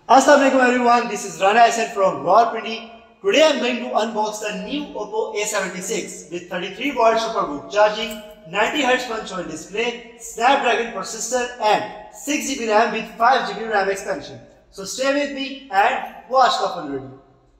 Assalamualaikum everyone, this is Rana Hasan from Rawalpindi. Today I am going to unbox the new Oppo A76 with 33 watt SuperBook charging, 90Hz punch hole display, Snapdragon processor and 6GB RAM with 5GB RAM expansion. So stay with me and watch the full video.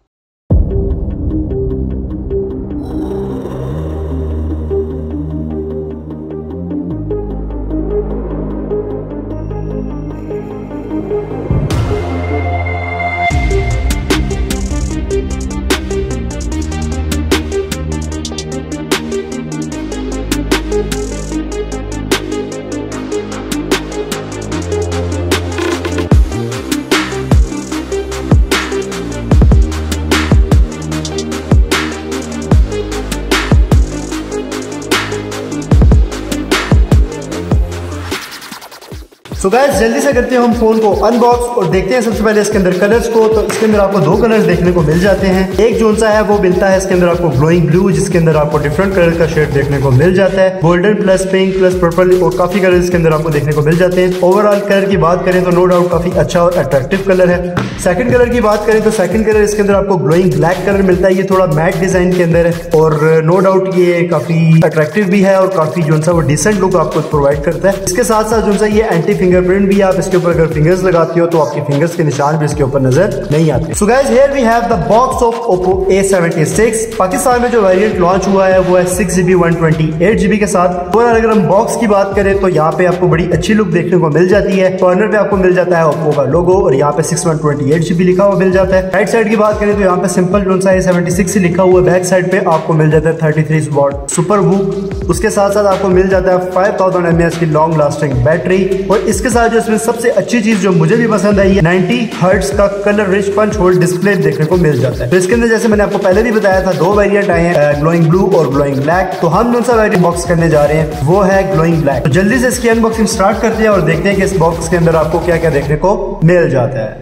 तो guys जल्दी से करते हैं हम phone को unbox और देखते हैं सबसे पहले इसके अंदर कलर्स को। तो इसके अंदर आपको दो कलर्स देखने को मिल जाते हैं। एक जो सा है वो मिलता है इसके अंदर आपको ग्लोइंग ब्लू, जिसके अंदर आपको डिफरेंट कलर का शेड देखने को मिल जाता है, golden plus pink plus purple और काफी कलर इसके अंदर आपको देखने को मिल जाते हैं। ओवरऑल कलर की बात करें तो नो डाउट काफी अच्छा और अट्रैक्टिव कलर है। सेकंड कलर की बात करें तो सेकंड कलर इसके अंदर आपको ग्लोइंग ब्लैक कलर मिलता है। ये थोड़ा मैट डिजाइन के अंदर है और नो डाउट ये काफी अट्रैक्टिव भी है और काफी जो सा वो डिसेंट लुक आपको प्रोवाइड करता है। इसके साथ साथ जो सा ये एंटी फिंगरप्रिंट भी, आप इसके ऊपर अगर फिंगर्स लगाते हो तो आपके फिंगर्स के निशान भी इसके ऊपर नजर नहीं आते। So guys here we have the box of Oppo A76। Pakistan में जो वेरिएंट लॉन्च हुआ है वो है 6GB 128GB के साथ। और अगर हम बॉक्स की बात करें तो यहाँ पे आपको बड़ी अच्छी लुक देखने को मिल जाती है। कॉर्नर पे आपको मिल जाता है Oppo का लोगो और यहाँ पे 6128GB लिखा हुआ मिल जाता है। राइट साइड की बात करें तो यहाँ पे सिंपल जो सा A76 से लिखा हुआ, बैक साइड पे आपको मिल जाता है 33 वाट सुपरबुक। उसके साथ साथ आपको मिल जाता है 5000 mAh की लॉन्ग लास्टिंग बैटरी। और इसके साथ जो इसमें सबसे अच्छी चीज जो मुझे भी पसंद आई है, 90Hz का colour rich punch hole display देखने को मिल जाता है। तो इसके अंदर जैसे मैंने आपको पहले भी बताया था, दो वेरिएंट आए हैं, ग्लोइंग ब्लू और ग्लोइंग ब्लैक। तो हम जो सा वेरिएंट बॉक्स करने जा रहे हैं वो है ग्लोइंग ब्लैक। तो जल्दी से इसकी अनबॉक्सिंग स्टार्ट करते हैं और देखते हैं कि इस बॉक्स के अंदर आपको क्या क्या देखने को मिल जाता है।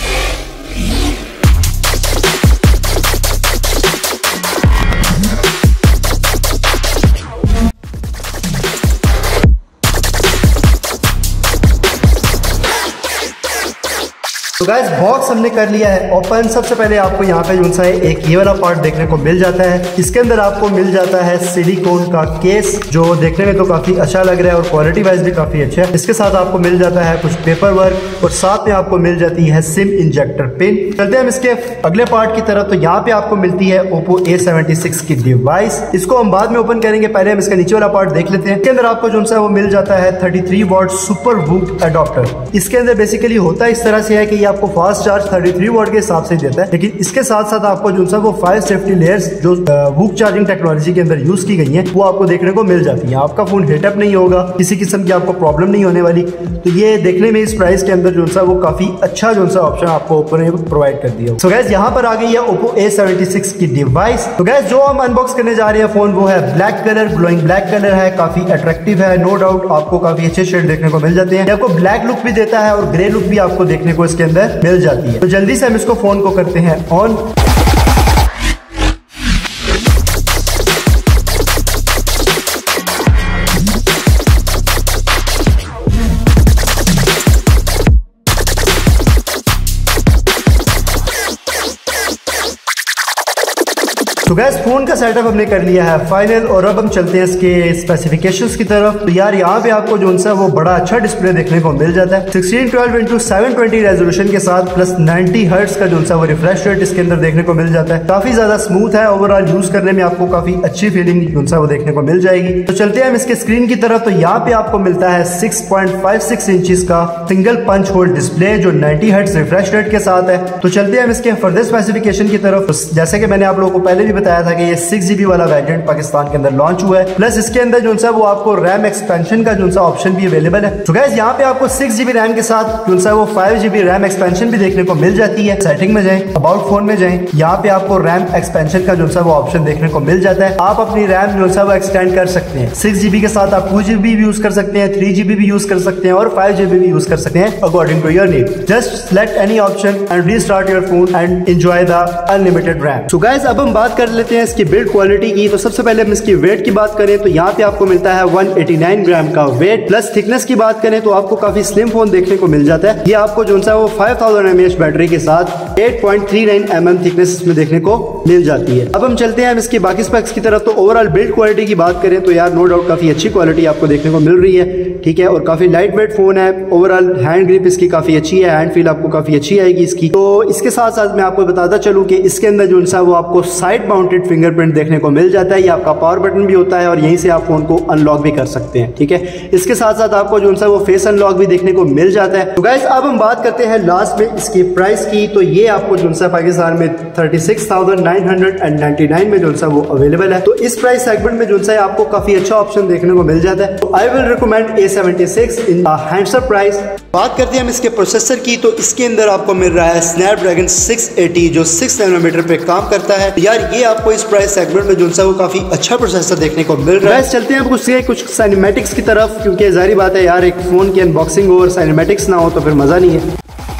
तो गाइस बॉक्स हमने कर लिया है ओपन। सबसे पहले आपको यहाँ पे जो सा है एक ये वाला पार्ट देखने को मिल जाता है। इसके अंदर आपको मिल जाता है सिलिकॉन का केस, जो देखने में तो काफी अच्छा लग रहा है और क्वालिटी वाइज भी काफी अच्छा है। इसके साथ आपको मिल जाता है कुछ पेपर वर्क और साथ में आपको मिल जाती है सिम इंजेक्टर पिन। चलते हैं हम इसके अगले पार्ट की तरफ। तो यहाँ पे आपको मिलती है Oppo A76 की डिवाइस। इसको हम बाद में ओपन करेंगे, पहले हम इसका नीचे वाला पार्ट देख लेते हैं। इसके अंदर आपको जो सा वो मिल जाता है 33 वाट सुपरबुक अडॉप्टर। इसके अंदर बेसिकली होता इस तरह से है कि आपको फास्ट चार्ज 33 वाट के हिसाब से देता है, लेकिन इसके साथ साथ आपको जो सा वो 5 सेफ्टी लेयर्स जो बुक चार्जिंग टेक्नोलॉजी के अंदर यूज की गई हैं वो आपको देखने को मिल जाती है। आपका फोन हीटअप नहीं होगा, किसी किस्म की आपको प्रॉब्लम नहीं होने वाली। तो ये देखने में इस प्राइस के अंदर जो सा वो काफी अच्छा जो सा ऑप्शन आपको ओप्पो ने प्रोवाइड कर दिया। सो गाइस यहाँ पर आ गई है Oppo A76 की डिवाइस। तो गाइस जो हम अनबॉक्स करने जा रहे हैं फोन वो है black colour, glowing black colour है, काफी अट्रैक्टिव है। नो डाउट आपको काफी अच्छे शेड देखने को मिल जाते हैं। आपको ब्लैक लुक भी देता है और ग्रे लुक भी आपको देखने को इसके अंदर मिल जाती है। तो जल्दी से हम इसको फोन को करते हैं ऑन। तो गैस फोन का सेटअप हमने कर लिया है फाइनल और अब हम चलते हैं इसके स्पेसिफिकेशंस की तरफ। तो यार यहाँ पे आपको जो सा वो बड़ा अच्छा डिस्प्ले देखने को मिल जाता है। 1612x720 रेजोल्यूशन के साथ प्लस 90Hz का जो सा वो रिफ्रेश रेट इसके अंदर देखने को मिल जाता है। काफी ज्यादा स्मूथ है, ओवरऑल यूज करने में आपको काफी अच्छी फीलिंग जो सा वो देखने को मिल जाएगी। तो चलते हैं हम इसके स्क्रीन की तरफ। तो यहाँ पे आपको मिलता है 6.56 इंचेस का सिंगल पंच होल डिस्प्ले जो 90Hz रिफ्रेश रेट के साथ है। तो चलते हैं हम इसके फर्दर स्पेसिफिकेशन की तरफ। जैसे कि मैंने आप लोगों को पहले भी बताया था कि ये 6GB वाला वेरिएंट पाकिस्तान के अंदर लॉन्च हुआ है, प्लस इसके अंदर जो सा वो आपको रैम एक्सपेंशन का जो सा ऑप्शन भी अवेलेबल है। तो गाइस यहाँ पे आपको 6GB रैम के साथ जो सा वो 5GB रैम एक्सपेंशन भी देखने को मिल जाती है। सेटिंग में जाएं, अबाउट फोन में जाएं, यहाँ पे आपको रैम एक्सपेंशन का जो सा वो ऑप्शन देखने को मिल जाता है। आप अपनी रैम जो सा वो एक्सटेंड कर सकते हैं। 6GB के साथ आप 2GB भी यूज कर सकते हैं, 3GB भी यूज कर सकते हैं और 5GB भी यूज कर सकते हैं according to your need. Just select any option and restart your phone and enjoy the unlimited RAM. So guys अब हम बात करते कर लेते हैं इसकी बिल्ड क्वालिटी की। तो सबसे पहले हम इसकी वेट की बात करें तो यहाँ पे आपको मिलता है 189 ग्राम का वेट। प्लस थिकनेस की बात करें तो आपको काफी स्लिम फोन देखने को मिल जाता है। ये आपको जो सा वो 5000 mAh बैटरी के साथ 8.39 mm थिकनेस इसमें देखने को मिल जाती है। अब हम चलते हैं इसके बाकी स्पेक्स की तरफ। तो ओवरऑल बिल्ड क्वालिटी की बात करें तो यार नो डाउट काफी अच्छी क्वालिटी आपको देखने को मिल रही है, ठीक है, और काफी लाइट वेट फोन है। ओवरऑल हैंड ग्रिप इसकी काफी अच्छी है, हैंड फील आपको काफी अच्छी आएगी इसकी। तो इसके साथ साथ मैं आपको बताता चलूं कि इसके अंदर जो सा वो आपको साइड माउंटेड फिंगरप्रिंट देखने को मिल जाता है। ये आपका पावर बटन भी होता है और यहीं से आप फोन को अनलॉक भी कर सकते हैं, ठीक है। इसके साथ साथ आपको जो सा वो फेस अनलॉक भी देखने को मिल जाता है। तो गाइस अब हम बात करते हैं लास्ट में इसकी प्राइस की। तो ये आपको जो सा पाकिस्तान में 36,999 में जो सा वो अवेलेबल है। तो इस प्राइस सेगमेंट में जो सा आपको काफी अच्छा ऑप्शन देखने को मिल जाता है। तो I will recommend A76 in handsome price. बात करते हैं हम इसके प्रोसेसर की। तो इसके अंदर आपको मिल रहा है स्नैपड्रैगन 680 जो 6 नैनोमीटर पे काम करता है। यार ये आपको इस प्राइस सेगमेंट में जो सा वो काफी अच्छा प्रोसेसर देखने को मिल रहा है। चलते हैं कुछ सिनेमैटिक्स की तरफ, क्योंकि जाहिर बात है यार एक फोन की अनबॉक्सिंग और सिनेमैटिक्स ना हो तो फिर मजा नहीं है।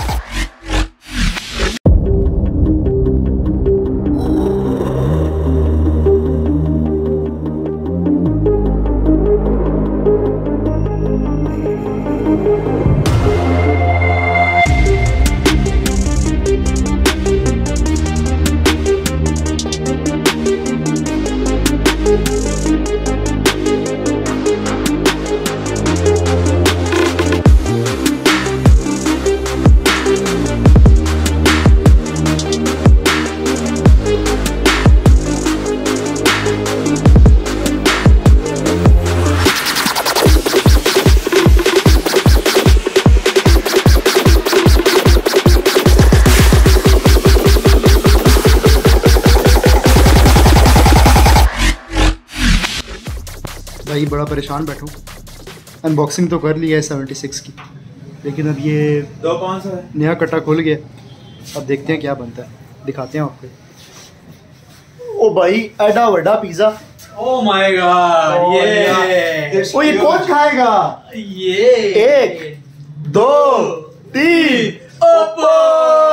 भाई बड़ा परेशान बैठूं। अनबॉक्सिंग तो कर ली है 76 की, लेकिन अब ये तो कौन सा है नया कट्टा खुल गया। अब देखते हैं क्या बनता है, दिखाते हैं आपको। ओ भाई एडा वड्डा पिज्जा। ओ माय गॉड, ये कौन खाएगा? ये 1 2 3 ओप्पो।